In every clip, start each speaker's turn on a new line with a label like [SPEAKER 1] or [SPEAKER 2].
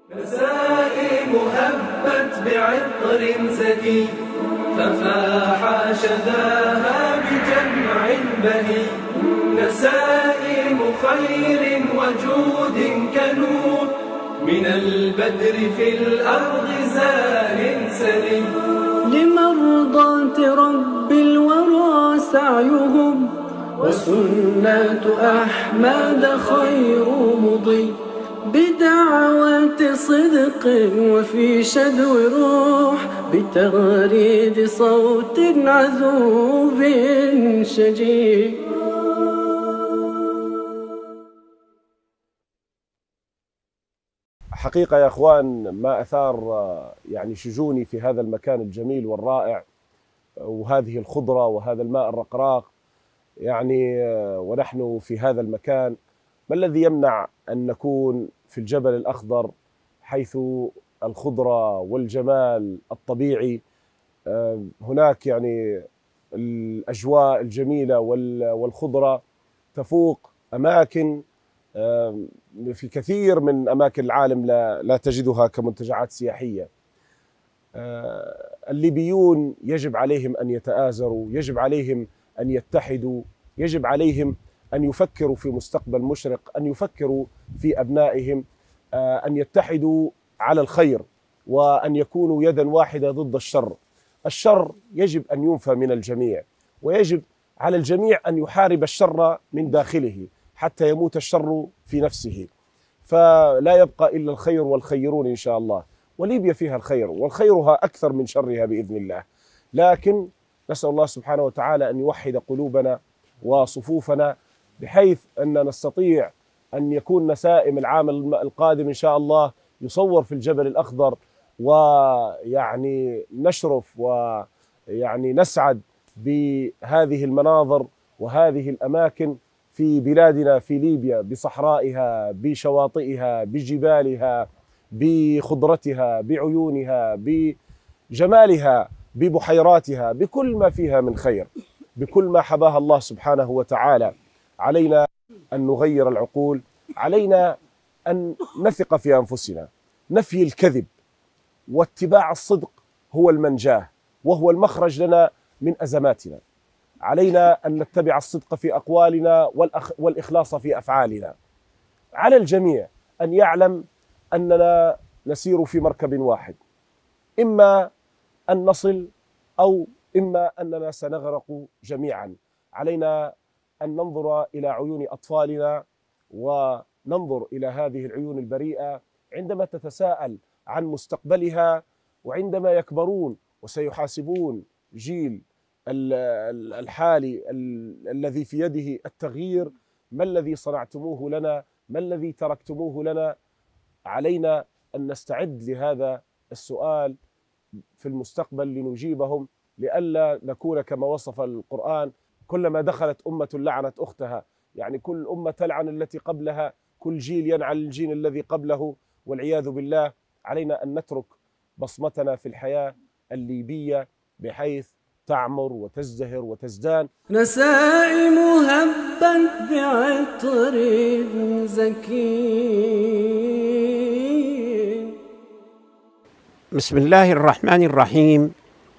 [SPEAKER 1] نسائم هبت بعطر زكي ففاح شذاها بجمع بهي. نسائم خير وجود كنور من البدر في الأرض زار سلي.
[SPEAKER 2] لمرضاة رب الورى سعيهم وسنة أحمد خير مضي. بدعوة صدق وفي شدو روح بتغريد صوت عذوب شجي.
[SPEAKER 3] حقيقة يا أخوان ما أثار يعني شجوني في هذا المكان الجميل والرائع وهذه الخضرة وهذا الماء الرقراق يعني ونحن في هذا المكان. ما الذي يمنع أن نكون في الجبل الأخضر حيث الخضرة والجمال الطبيعي؟ هناك يعني الأجواء الجميلة والخضرة تفوق أماكن في كثير من أماكن العالم لا تجدها كمنتجعات سياحية. الليبيون يجب عليهم أن يتآزروا، يجب عليهم أن يتحدوا، يجب عليهم أن يفكروا في مستقبل مشرق، أن يفكروا في أبنائهم، أن يتحدوا على الخير وأن يكونوا يدا واحدة ضد الشر. الشر يجب أن ينفى من الجميع، ويجب على الجميع أن يحارب الشر من داخله حتى يموت الشر في نفسه، فلا يبقى إلا الخير والخيرون إن شاء الله. وليبيا فيها الخير والخيرها أكثر من شرها بإذن الله، لكن نسأل الله سبحانه وتعالى أن يوحد قلوبنا وصفوفنا بحيث أن نستطيع أن يكون نسائم العام القادم إن شاء الله يصور في الجبل الأخضر، ويعني نشرف ويعني نسعد بهذه المناظر وهذه الأماكن في بلادنا في ليبيا، بصحرائها، بشواطئها، بجبالها، بخضرتها، بعيونها، بجمالها، ببحيراتها، بكل ما فيها من خير، بكل ما حباها الله سبحانه وتعالى. علينا أن نغير العقول، علينا أن نثق في أنفسنا. نفي الكذب واتباع الصدق هو المنجاة وهو المخرج لنا من أزماتنا. علينا أن نتبع الصدق في أقوالنا والإخلاص في أفعالنا. على الجميع أن يعلم أننا نسير في مركب واحد، إما أن نصل أو إما أننا سنغرق جميعا. علينا أن ننظر إلى عيون أطفالنا وننظر إلى هذه العيون البريئة عندما تتساءل عن مستقبلها، وعندما يكبرون وسيحاسبون جيل الحالي الذي في يده التغيير: ما الذي صنعتموه لنا؟ ما الذي تركتموه لنا؟ علينا أن نستعد لهذا السؤال في المستقبل لنجيبهم، لئلا نكون كما وصف القرآن: كلما دخلت أمة لعنت أختها. يعني كل أمة تلعن التي قبلها، كل جيل ينعل الجيل الذي قبله، والعياذ بالله. علينا أن نترك بصمتنا في الحياة الليبية بحيث تعمر وتزدهر وتزدان.
[SPEAKER 2] نسائم هبت بعطر زكي.
[SPEAKER 4] بسم الله الرحمن الرحيم.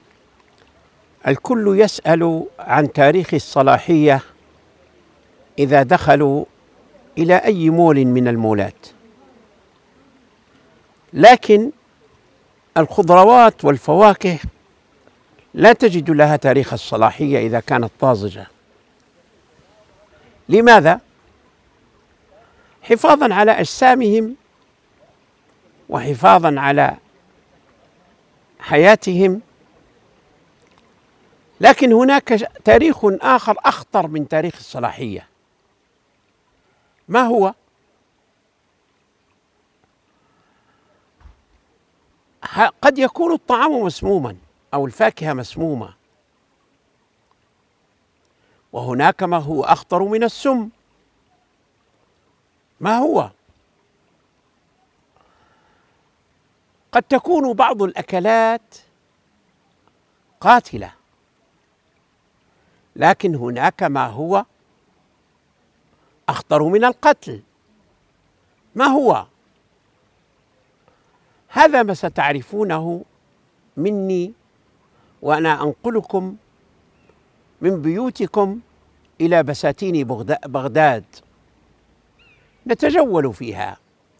[SPEAKER 4] الكل يسأل عن تاريخ الصلاحية إذا دخلوا إلى أي مول من المولات، لكن الخضروات والفواكه لا تجد لها تاريخ الصلاحية إذا كانت طازجة. لماذا؟ حفاظاً على أجسامهم وحفاظاً على حياتهم. لكن هناك تاريخ آخر أخطر من تاريخ الصلاحية. ما هو؟ قد يكون الطعام مسموماً أو الفاكهة مسمومة، وهناك ما هو أخطر من السم. ما هو؟ قد تكون بعض الأكلات قاتلة، لكن هناك ما هو أخطر من القتل. ما هو؟ هذا ما ستعرفونه مني وأنا أنقلكم من بيوتكم إلى بساتين بغداد، نتجول فيها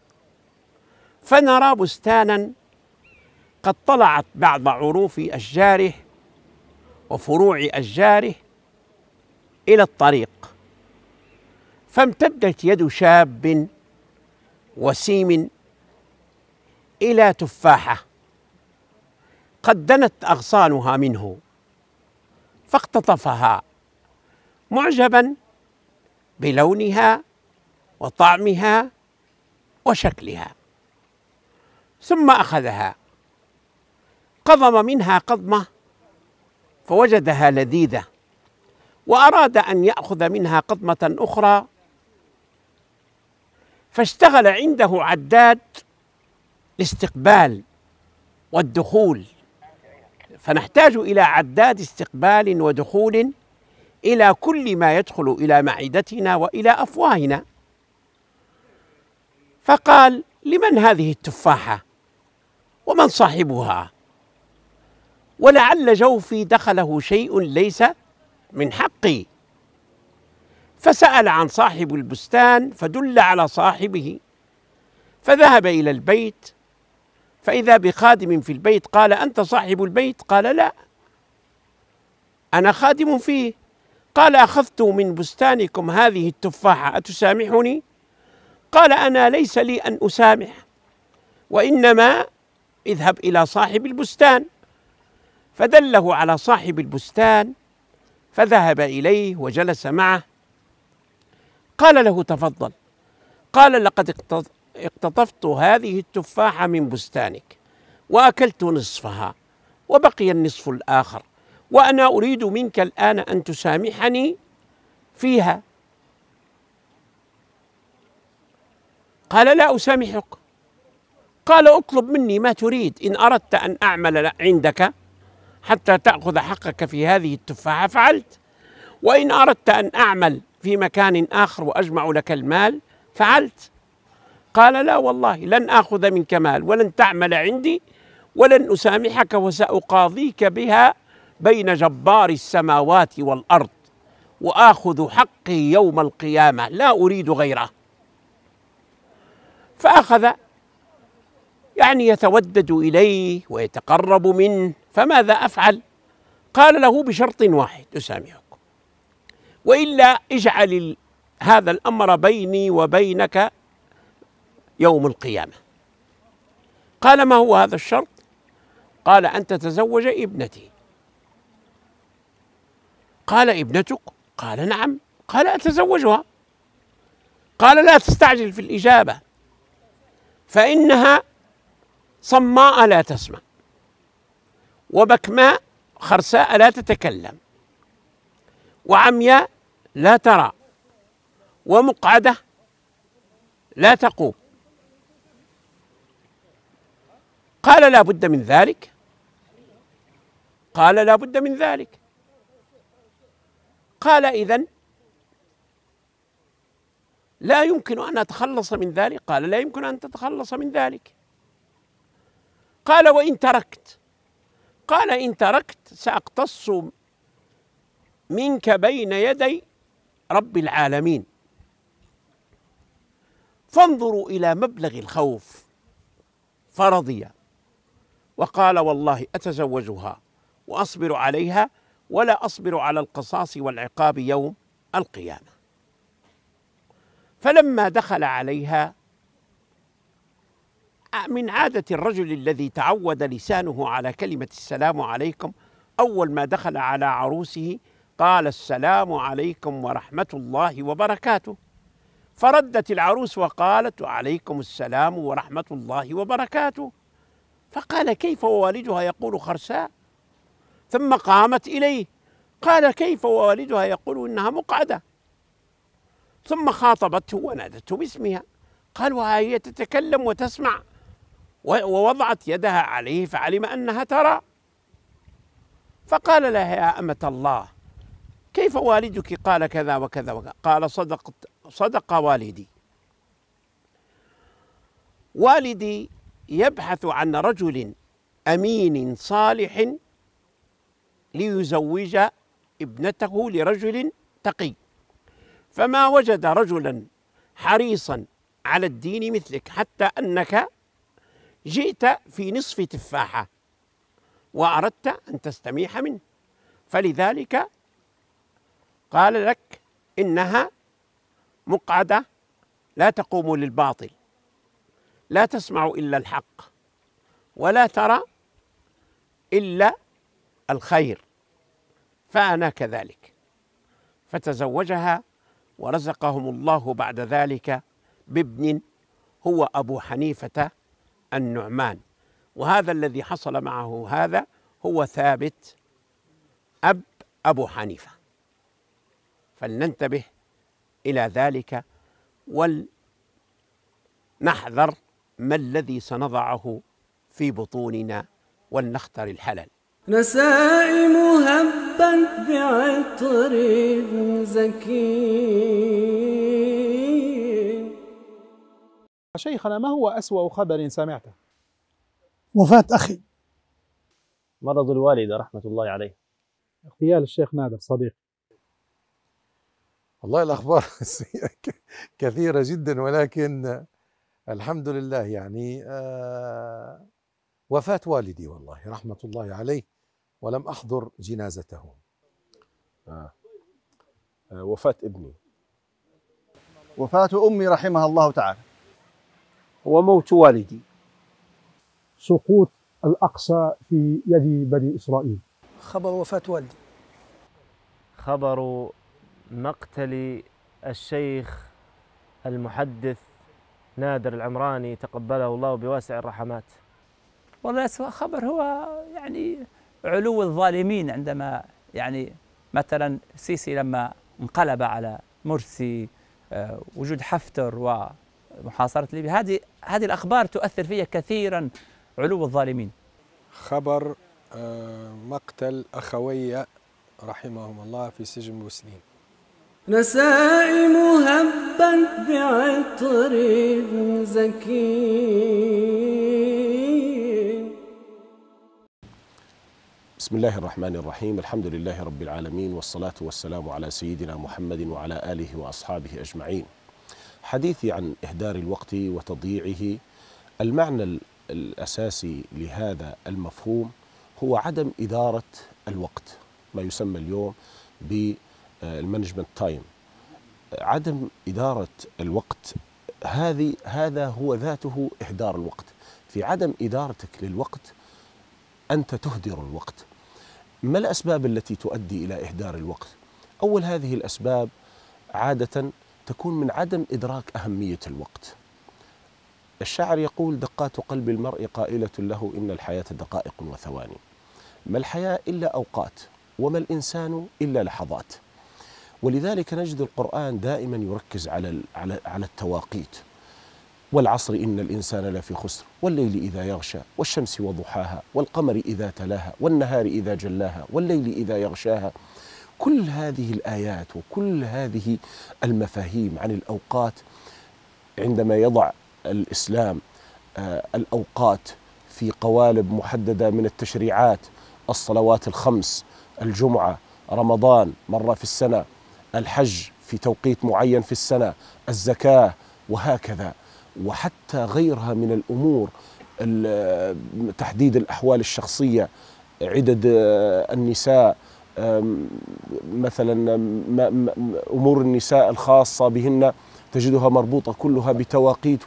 [SPEAKER 4] فنرى بستانا قد طلعت بعض عروف أشجاره وفروع أشجاره إلى الطريق، فامتدت يد شاب وسيم إلى تفاحة قد دنت أغصانها منه، فاقتطفها معجبا بلونها وطعمها وشكلها، ثم أخذها قضم منها قضمة فوجدها لذيذة، وأراد أن يأخذ منها قضمة أخرى، فاشتغل عنده عداد الاستقبال والدخول، فنحتاج إلى عداد استقبال ودخول إلى كل ما يدخل إلى معدتنا وإلى أفواهنا. فقال: لمن هذه التفاحة ومن صاحبها؟ ولعل جوفي دخله شيء ليس من حقي. فسأل عن صاحب البستان فدل على صاحبه، فذهب إلى البيت فإذا بخادم في البيت، قال: أنت صاحب البيت؟ قال: لا، أنا خادم فيه. قال: أخذت من بستانكم هذه التفاحة، أتسامحني؟ قال: أنا ليس لي أن أسامح، وإنما اذهب إلى صاحب البستان. فدله على صاحب البستان فذهب إليه وجلس معه. قال له: تفضل. قال: لقد اقتطفت هذه التفاحة من بستانك وأكلت نصفها وبقي النصف الآخر، وأنا أريد منك الآن أن تسامحني فيها. قال: لا أسامحك. قال: اطلب مني ما تريد، إن أردت أن أعمل عندك حتى تأخذ حقك في هذه التفاحة فعلت، وإن أردت أن أعمل في مكان آخر وأجمع لك المال فعلت. قال: لا والله، لن آخذ منك مال ولن تعمل عندي ولن أسامحك، وسأقاضيك بها بين جبار السماوات والأرض، وآخذ حقي يوم القيامة، لا أريد غيره. فأخذ يتودد إليه ويتقرب منه. فماذا أفعل؟ قال له: بشرط واحد أسامحك، وإلا اجعل هذا الأمر بيني وبينك يوم القيامة. قال: ما هو هذا الشرط؟ قال: أن تتزوج ابنتي. قال: ابنتك؟ قال: نعم. قال: أتزوجها. قال: لا تستعجل في الإجابة، فإنها صماء لا تسمع، وبكماء خرساء لا تتكلم، وعمياء لا ترى، ومقعدة لا تقوم. قال: لا بد من ذلك. قال: لا بد من ذلك. قال: إذن لا يمكن أن أتخلص من ذلك. قال: لا يمكن أن تتخلص من ذلك. قال: وإن تركت؟ قال: إن تركت سأقتص منك بين يدي رب العالمين. فانظروا إلى مبلغ الخوف. فرضي وقال: والله أتزوجها وأصبر عليها، ولا أصبر على القصاص والعقاب يوم القيامة. فلما دخل عليها، من عادة الرجل الذي تعود لسانه على كلمة السلام عليكم، أول ما دخل على عروسه قال: السلام عليكم ورحمة الله وبركاته. فردت العروس وقالت: وعليكم السلام ورحمة الله وبركاته. فقال: كيف ووالدها يقول خرساء؟ ثم قامت إليه. قال: كيف ووالدها يقول إنها مقعدة؟ ثم خاطبته ونادته باسمها. قال: وهي تتكلم وتسمع، ووضعت يدها عليه فعلم أنها ترى. فقال لها: يا أمة الله، كيف والدك قال كذا وكذا وكذا؟ قال: صدق والدي. والدي يبحث عن رجل أمين صالح ليزوج ابنته لرجل تقي، فما وجد رجلا حريصا على الدين مثلك، حتى أنك جئت في نصف تفاحة وأردت أن تستميح منه، فلذلك قال لك إنها مقعدة لا تقوم للباطل، لا تسمع إلا الحق ولا ترى إلا الخير، فأنا كذلك. فتزوجها ورزقهم الله بعد ذلك بابن هو أبو حنيفة النعمان، وهذا الذي حصل معه هذا هو ثابت أبو حنيفة. فلننتبه إلى ذلك ولنحذر ما الذي سنضعه في بطوننا ولنختر الحلال.
[SPEAKER 2] نسائم هبت بعطر زكي.
[SPEAKER 5] شيخنا، ما هو أسوأ خبر سمعته؟
[SPEAKER 6] وفاة أخي.
[SPEAKER 7] مرض الوالدة رحمة الله عليه.
[SPEAKER 5] اغتيال الشيخ نادر صديق.
[SPEAKER 8] والله الأخبار كثيرة جدا، ولكن الحمد لله يعني وفاة والدي والله رحمة الله عليه، ولم أحضر جنازته.
[SPEAKER 3] وفاة ابني.
[SPEAKER 9] وفاة أمي رحمها الله تعالى.
[SPEAKER 10] وموت والدي.
[SPEAKER 6] سقوط الأقصى في يد بني إسرائيل.
[SPEAKER 11] خبر وفاة والدي.
[SPEAKER 7] خبر مقتل الشيخ المحدث نادر العمراني تقبله الله بواسع الرحمات.
[SPEAKER 12] والله أسوأ خبر هو يعني علو الظالمين، عندما يعني مثلا السيسي لما انقلب على مرسي، وجود حفتر ومحاصرة ليبيا، هذه الأخبار تؤثر فيها كثيرا، علو الظالمين.
[SPEAKER 13] خبر مقتل أخوي رحمهم الله في سجن بوسلين.
[SPEAKER 2] نسائم هبت بعطر زكي.
[SPEAKER 3] بسم الله الرحمن الرحيم، الحمد لله رب العالمين، والصلاة والسلام على سيدنا محمد وعلى آله وأصحابه أجمعين. حديثي عن إهدار الوقت وتضييعه، المعنى الأساسي لهذا المفهوم هو عدم إدارة الوقت، ما يسمى اليوم بالمانجمنت تايم. عدم إدارة الوقت هذا هو ذاته إهدار الوقت. في عدم إدارتك للوقت أنت تهدر الوقت. ما الأسباب التي تؤدي إلى إهدار الوقت؟ أول هذه الأسباب عادة تكون من عدم إدراك أهمية الوقت. الشاعر يقول: دقات قلب المرء قائلة له إن الحياة دقائق وثواني. ما الحياة إلا أوقات، وما الإنسان إلا لحظات. ولذلك نجد القرآن دائما يركز على التواقيت. والعصر إن الإنسان لفي خسر، والليل إذا يغشى، والشمس وضحاها، والقمر إذا تلاها، والنهار إذا جلاها، والليل إذا يغشاها. كل هذه الآيات وكل هذه المفاهيم عن الأوقات، عندما يضع الإسلام الأوقات في قوالب محددة من التشريعات، الصلوات الخمس، الجمعة، رمضان مرة في السنة، الحج في توقيت معين في السنة، الزكاة، وهكذا، وحتى غيرها من الأمور، تحديد الأحوال الشخصية، عدد النساء، مثلا أمور النساء الخاصة بهن تجدها مربوطة كلها بتواقيت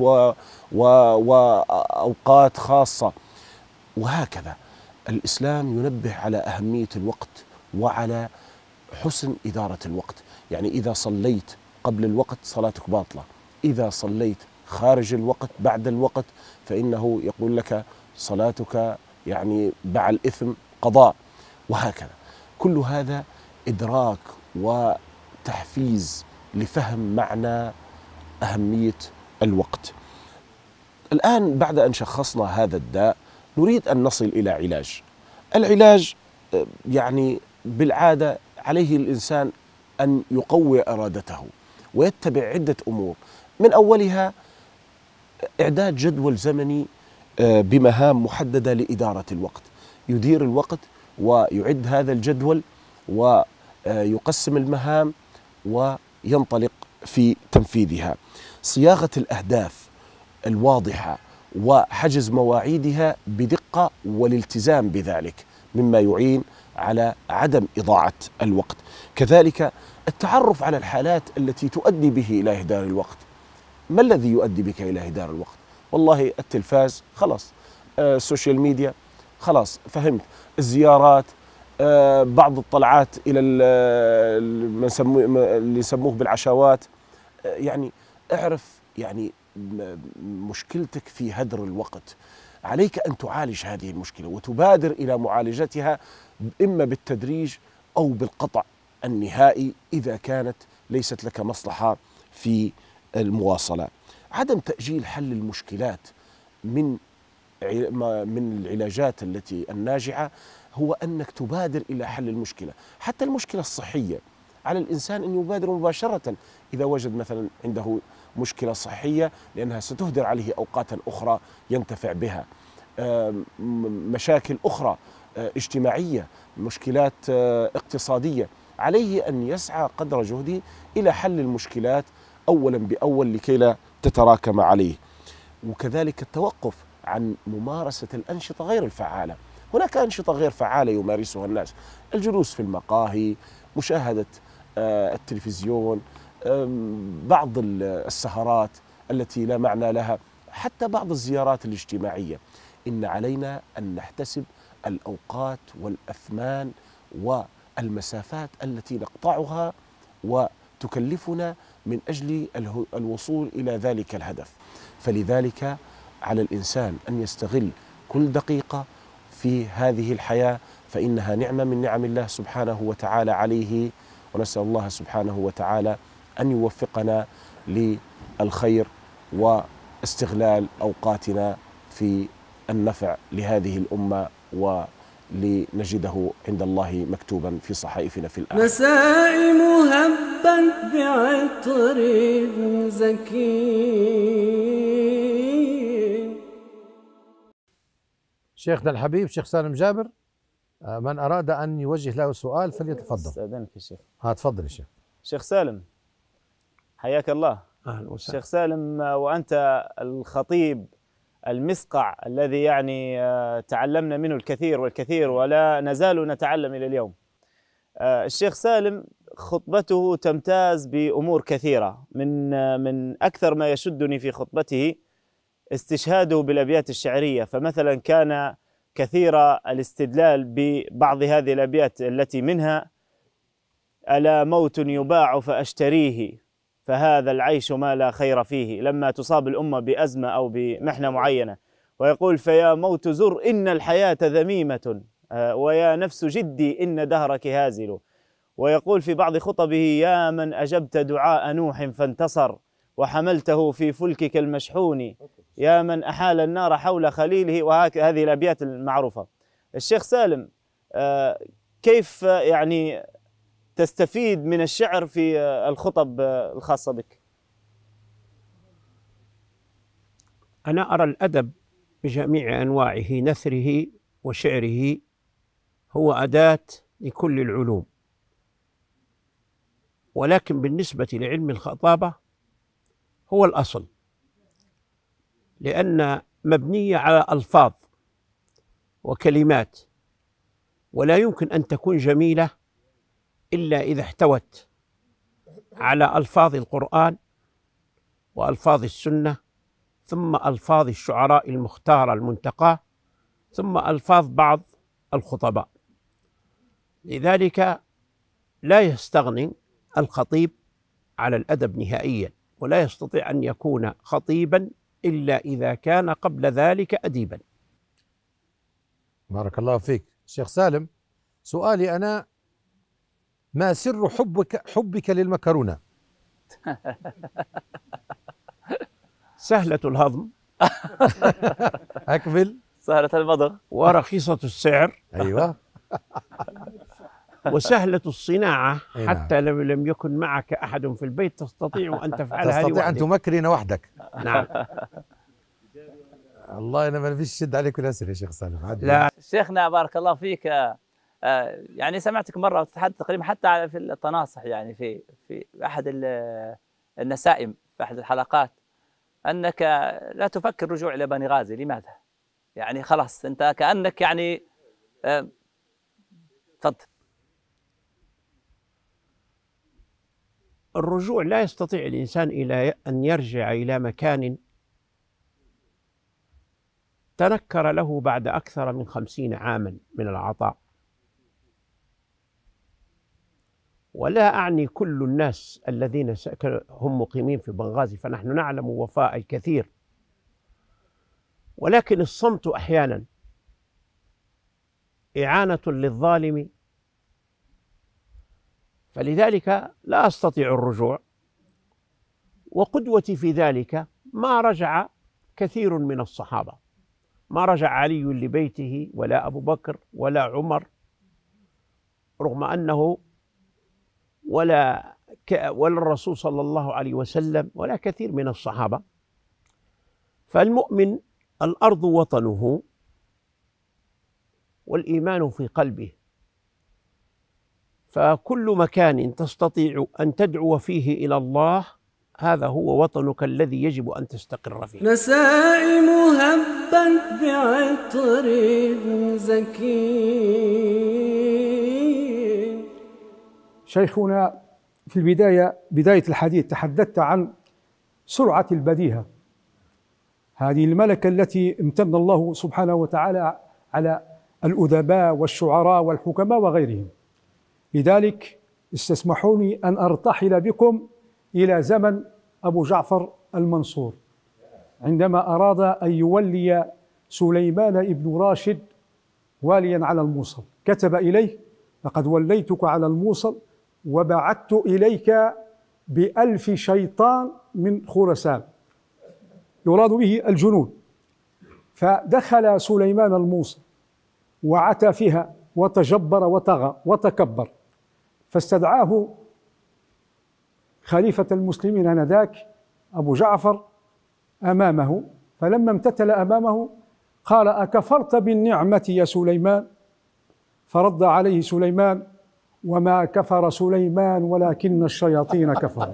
[SPEAKER 3] وأوقات خاصة، وهكذا. الإسلام ينبه على أهمية الوقت وعلى حسن إدارة الوقت. يعني إذا صليت قبل الوقت صلاتك باطلة، إذا صليت خارج الوقت بعد الوقت فإنه يقول لك صلاتك يعني باع الإثم قضاء، وهكذا. كل هذا إدراك وتحفيز لفهم معنى أهمية الوقت. الآن بعد أن شخصنا هذا الداء نريد أن نصل إلى علاج. العلاج يعني بالعادة عليه الإنسان أن يقوي إرادته ويتبع عدة أمور، من أولها إعداد جدول زمني بمهام محددة لإدارة الوقت، يدير الوقت ويعد هذا الجدول ويقسم المهام وينطلق في تنفيذها. صياغة الأهداف الواضحة وحجز مواعيدها بدقة والالتزام بذلك مما يعين على عدم إضاعة الوقت. كذلك التعرف على الحالات التي تؤدي به إلى إهدار الوقت. ما الذي يؤدي بك إلى إهدار الوقت؟ والله التلفاز خلاص، السوشيال ميديا خلاص فهمت، الزيارات، بعض الطلعات إلى اللي يسموه بالعشوات. يعني اعرف يعني مشكلتك في هدر الوقت، عليك أن تعالج هذه المشكلة وتبادر إلى معالجتها إما بالتدريج أو بالقطع النهائي إذا كانت ليست لك مصلحة في المواصلة. عدم تأجيل حل المشكلات من العلاجات التي الناجعة هو أنك تبادر إلى حل المشكلة. حتى المشكلة الصحية على الإنسان أن يبادر مباشرة إذا وجد مثلا عنده مشكلة صحية، لأنها ستهدر عليه أوقاتا أخرى ينتفع بها. مشاكل أخرى اجتماعية، مشكلات اقتصادية، عليه أن يسعى قدر جهده إلى حل المشكلات أولا بأول لكي لا تتراكم عليه. وكذلك التوقف عن ممارسة الأنشطة غير الفعالة. هناك أنشطة غير فعالة يمارسها الناس، الجلوس في المقاهي، مشاهدة التلفزيون، بعض السهرات التي لا معنى لها، حتى بعض الزيارات الاجتماعية. إن علينا أن نحتسب الأوقات والأثمان والمسافات التي نقطعها وتكلفنا من أجل الوصول إلى ذلك الهدف. فلذلك على الإنسان أن يستغل كل دقيقة في هذه الحياة، فإنها نعمة من نعم الله سبحانه وتعالى عليه، ونسأل الله سبحانه وتعالى أن يوفقنا للخير واستغلال أوقاتنا في النفع لهذه الأمة ولنجده عند الله مكتوبا في صحائفنا في الآخرة.
[SPEAKER 2] نسائم هبت بعطر زكي.
[SPEAKER 8] شيخنا الحبيب شيخ سالم جابر، من أراد أن يوجه له سؤال فليتفضل.
[SPEAKER 7] استأذنك يا شيخ.
[SPEAKER 8] تفضل يا شيخ.
[SPEAKER 7] شيخ سالم حياك الله.
[SPEAKER 10] أهلا وسهلا.
[SPEAKER 7] شيخ سالم، وأنت الخطيب المسقع الذي يعني تعلمنا منه الكثير والكثير ولا نزال نتعلم إلى اليوم. الشيخ سالم خطبته تمتاز بأمور كثيرة، من أكثر ما يشدني في خطبته استشهاده بالأبيات الشعرية. فمثلا كان كثير الاستدلال ببعض هذه الأبيات التي منها: ألا موت يباع فأشتريه فهذا العيش ما لا خير فيه، لما تصاب الأمة بأزمة أو بمحنة معينة، ويقول: فيا موت زر إن الحياة ذميمة، ويا نفس جدي إن دهرك هازل. ويقول في بعض خطبه: يا من أجبت دعاء نوح فانتصر وحملته في فلكك المشحون، يا من أحال النار حول خليله. وهذه الأبيات المعروفة. الشيخ سالم، كيف يعني تستفيد من الشعر في الخطب الخاصة بك؟
[SPEAKER 4] أنا أرى الأدب بجميع أنواعه، نثره وشعره، هو أداة لكل العلوم، ولكن بالنسبة لعلم الخطابة هو الأصل، لأن مبنية على ألفاظ وكلمات، ولا يمكن أن تكون جميلة إلا إذا احتوت على ألفاظ القرآن وألفاظ السنة، ثم ألفاظ الشعراء المختارة المنتقاة، ثم ألفاظ بعض الخطباء. لذلك لا يستغني الخطيب على الأدب نهائيا، ولا يستطيع أن يكون خطيبا إلا إذا كان قبل ذلك أديبا.
[SPEAKER 8] بارك الله فيك. شيخ سالم، سؤالي أنا: ما سر حبك للمكرونة؟
[SPEAKER 4] سهلة الهضم.
[SPEAKER 8] أكمل.
[SPEAKER 7] سهلة المضغ
[SPEAKER 4] ورخيصة السعر.
[SPEAKER 8] أيوة.
[SPEAKER 4] وسهلة الصناعة، حتى لو لم يكن معك أحد في البيت تستطيع أن تفعلها،
[SPEAKER 8] تستطيع أن تمكرن وحدك.
[SPEAKER 4] نعم.
[SPEAKER 8] والله انا ما فيش شد عليك الاسئله يا شيخ سالم.
[SPEAKER 12] لا شيخنا بارك الله فيك، يعني سمعتك مره تتحدث تقريبا حتى في التناصح، يعني في احد النسائم في احد الحلقات، انك لا تفكر رجوع الى بني غازي. لماذا؟ يعني خلاص انت كانك يعني تفضل.
[SPEAKER 4] الرجوع لا يستطيع الإنسان إلى أن يرجع إلى مكان تنكر له بعد أكثر من 50 عاما من العطاء. ولا أعني كل الناس الذين هم مقيمين في بنغازي، فنحن نعلم وفاء الكثير، ولكن الصمت أحيانا إعانة للظالم، فلذلك لا أستطيع الرجوع. وقدوتي في ذلك ما رجع كثير من الصحابة، ما رجع علي لبيته ولا أبو بكر ولا عمر، رغم أنه ولا الرسول صلى الله عليه وسلم ولا كثير من الصحابة. فالمؤمن الأرض وطنه والإيمان في قلبه، فكل مكان تستطيع أن تدعو فيه إلى الله هذا هو وطنك الذي يجب أن تستقر فيه.
[SPEAKER 2] نسائم هبت بعطر زكي.
[SPEAKER 6] شيخنا في بداية الحديث تحدثت عن سرعة البديهة، هذه الملكة التي امتن الله سبحانه وتعالى على الأدباء والشعراء والحكماء وغيرهم. لذلك استسمحوني أن أرتحل بكم إلى زمن أبو جعفر المنصور، عندما أراد أن يولي سليمان ابن راشد واليا على الموصل، كتب إليه: لقد وليتك على الموصل وبعثت إليك ب1000 شيطان من خراسان، يراد به الجنود. فدخل سليمان الموصل وعتى فيها وتجبر وطغى وتكبر، فاستدعاه خليفة المسلمين آنذاك أبو جعفر أمامه، فلما امتثل أمامه قال: أكفرت بالنعمة يا سليمان؟ فرد عليه سليمان: وما كفر سليمان ولكن الشياطين كفروا.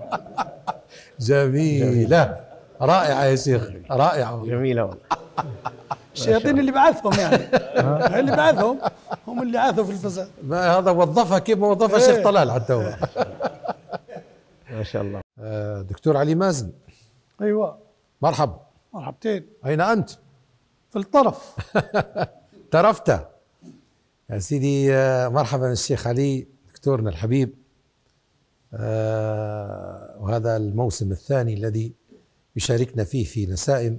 [SPEAKER 8] جميلة، رائعة يا شيخ، رائعة،
[SPEAKER 4] جميلة والله.
[SPEAKER 11] الشياطين اللي بعثهم يعني اللي بعثهم هم اللي عاثوا في الفساد.
[SPEAKER 8] ما هذا وظفها كيف ما وظفها الشيخ طلال حتى هو.
[SPEAKER 4] ما شاء الله.
[SPEAKER 8] دكتور علي مازن.
[SPEAKER 11] ايوه
[SPEAKER 8] مرحبا.
[SPEAKER 11] مرحبتين.
[SPEAKER 8] أين أنت؟
[SPEAKER 11] في الطرف.
[SPEAKER 8] طرفت يا سيدي. مرحبا الشيخ علي دكتورنا الحبيب. وهذا الموسم الثاني الذي يشاركنا فيه في نسائم،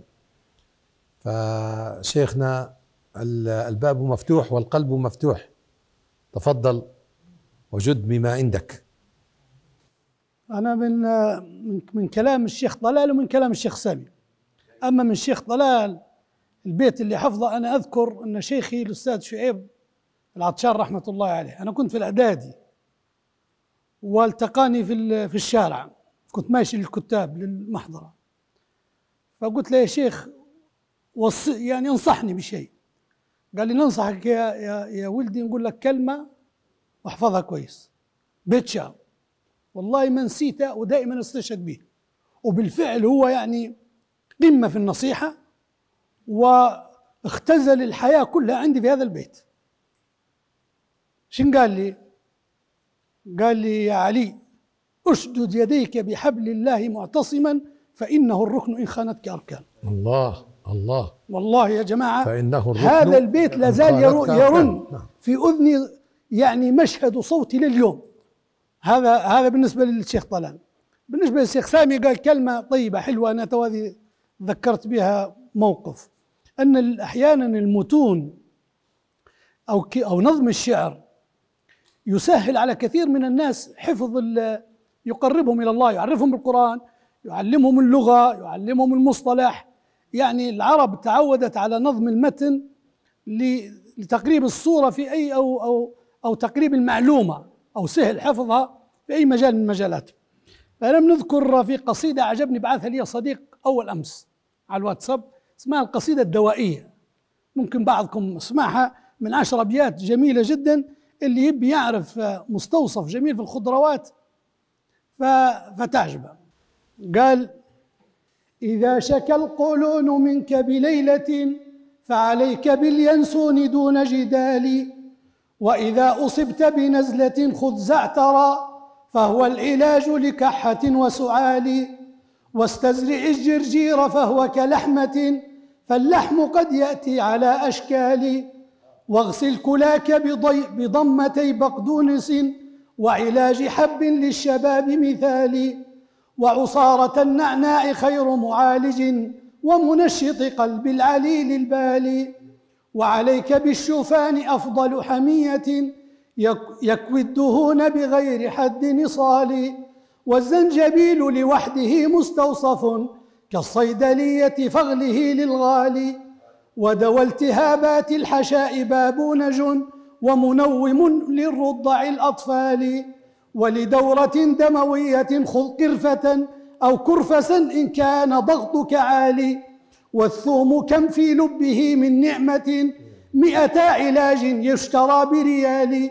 [SPEAKER 8] فشيخنا الباب مفتوح والقلب مفتوح، تفضل وجد بما عندك.
[SPEAKER 11] أنا من كلام الشيخ طلال ومن كلام الشيخ سامي. أما من الشيخ طلال البيت اللي حفظه، أنا أذكر أن شيخي الأستاذ شعيب العطشان رحمة الله عليه، أنا كنت في الإعدادي والتقاني في الشارع، كنت ماشي للكتاب للمحضرة، فقلت له: يا شيخ يعني انصحني بشيء. قال لي: ننصحك يا ولدي، نقول لك كلمة واحفظها كويس، بيت شعر والله ما نسيته ودائما استشهد به. وبالفعل هو يعني قمة في النصيحة، واختزل الحياة كلها عندي في هذا البيت. شن قال لي؟ قال لي: يا علي، اشدد يديك بحبل الله معتصما فإنه الركن إن خانتك أركان.
[SPEAKER 8] الله الله،
[SPEAKER 11] والله يا جماعة
[SPEAKER 8] فإنه الركن
[SPEAKER 11] هذا البيت لا زال يرن في أذني، يعني مشهد صوتي لليوم. هذا بالنسبة للشيخ طلال. بالنسبة للشيخ سامي قال كلمة طيبة حلوة، أنا توذي ذكرت بها موقف، أن أحيانا المتون أو نظم الشعر يسهل على كثير من الناس حفظ، يقربهم إلى الله، يعرفهم بالقرآن، يعلمهم اللغة، يعلمهم المصطلح. يعني العرب تعودت على نظم المتن لتقريب الصورة في أي أو تقريب المعلومة أو سهل حفظها في أي مجال من المجالات. فأنا بنذكر في قصيدة عجبني بعثها لي صديق أول أمس على الواتساب، اسمها القصيدة الدوائية، ممكن بعضكم اسمعها، من 10 أبيات جميلة جدا، اللي يبي يعرف مستوصف جميل في الخضروات فتعجبه. قال: إذا شكى القولون منك بليلة فعليك باليانسون دون جدال، وإذا أصبت بنزلة خذ زعترا فهو العلاج لكحة وسعال، واستزرع الجرجير فهو كلحمة فاللحم قد يأتي على أشكال، واغسل كلاك بضمتي بقدونس وعلاج حب للشباب مثالي، وعصارة النعناع خير معالج ومنشط قلب العليل البالي، وعليك بالشوفان أفضل حمية يكوي الدهون بغير حد نصال، والزنجبيل لوحده مستوصف كالصيدلية فاغله للغالي، ودوى التهابات الحشاء بابونج ومنوم للرضع الأطفال، ولدورة دموية خذ قرفة أو كرفسا إن كان ضغطك عالي، والثوم كم في لبه من نعمة 100 علاج يشترى بريال،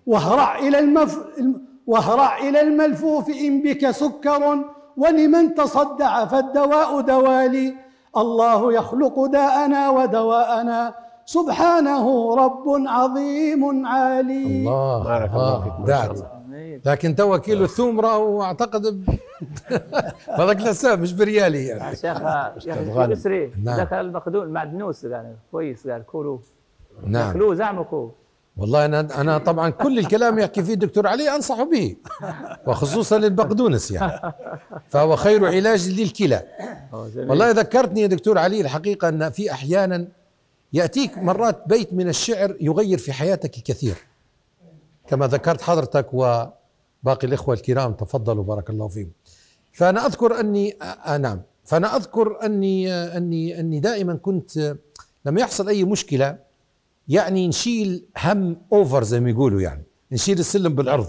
[SPEAKER 11] واهرع إلى الملفوف إن بك سكر ولمن تصدع فالدواء دوالي، الله يخلق داءنا ودواءنا سبحانه رب عظيم عالي.
[SPEAKER 8] الله بارك الله فيك. دعت لكن تو كيلو الثوم راهو اعتقد هذاك الحساب مش بريالي يعني.
[SPEAKER 12] شيخ يسري ذاك المقدون معدنوس يعني كويس، قال كلوا.
[SPEAKER 8] نعم
[SPEAKER 12] كلوا زعمكوا.
[SPEAKER 8] والله انا طبعا كل الكلام يحكي فيه الدكتور علي انصح به، وخصوصا للبقدونس يعني، فهو خير علاج للكلى. والله ذكرتني يا دكتور علي الحقيقه ان في احيانا ياتيك مرات بيت من الشعر يغير في حياتك الكثير، كما ذكرت حضرتك وباقي الاخوه الكرام تفضلوا بارك الله فيهم. فانا اذكر اني نعم، فانا اذكر اني دائما كنت لما يحصل اي مشكله يعني نشيل هم اوفر زي ما يقولوا، يعني نشيل السلم بالعرض،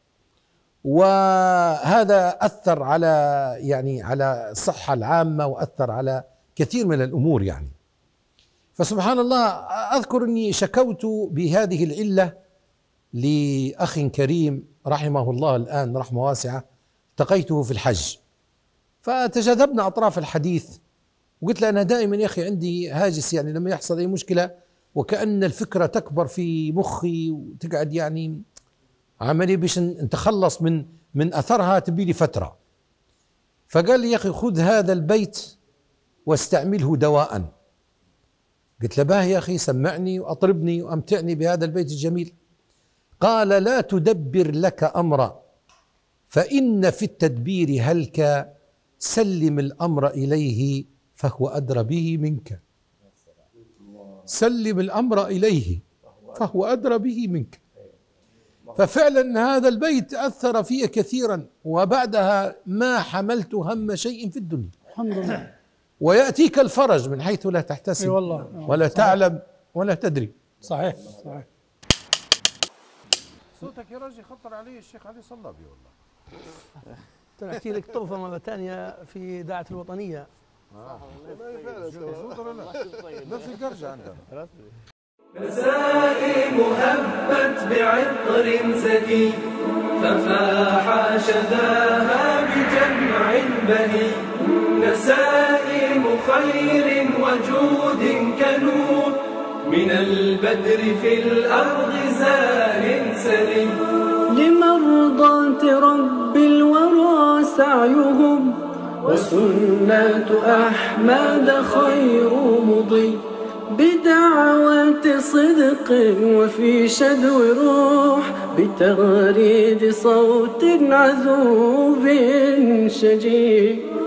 [SPEAKER 8] وهذا اثر على يعني على الصحه العامه واثر على كثير من الامور يعني. فسبحان الله اذكر اني شكوت بهذه العله لاخ كريم رحمه الله الان رحمه واسعه، التقيته في الحج فتجاذبنا اطراف الحديث، وقلت له انا دائما يا اخي عندي هاجس، يعني لما يحصل اي مشكله وكأن الفكرة تكبر في مخي وتقعد يعني عملي باش نتخلص من أثرها تبي لي فترة. فقال لي يا أخي خذ هذا البيت واستعمله دواء. قلت له باه يا أخي سمعني وأطربني وأمتعني بهذا البيت الجميل. قال لا تدبر لك أمرا فإن في التدبير هلك، سلم الأمر إليه فهو أدرى به منك. سلم الأمر إليه فهو أدرى به منك. ففعلا هذا البيت أثر في كثيرا، وبعدها ما حملت هم شيء في الدنيا
[SPEAKER 11] الحمد لله.
[SPEAKER 8] ويأتيك الفرج من حيث لا تحتسب ولا تعلم ولا تدري.
[SPEAKER 11] صحيح صحيح.
[SPEAKER 8] صوتك يا رجل خطر علي الشيخ علي صلبي والله.
[SPEAKER 14] تحكي لك طرفة مرة ثانية في داعة الوطنية.
[SPEAKER 8] نفس القرشة عندنا.
[SPEAKER 1] نسائم هبت بعطر زكي ففاح شذاها بجمع بهي، نسائم خير وجود كنور من البدر في الأرض زار سلي،
[SPEAKER 2] لمرضاة رب الورى سعيهم وسنة أحمد خير مضي، بدعوة صدق وفي شدو روح، بتغريد صوت عذوب شجي.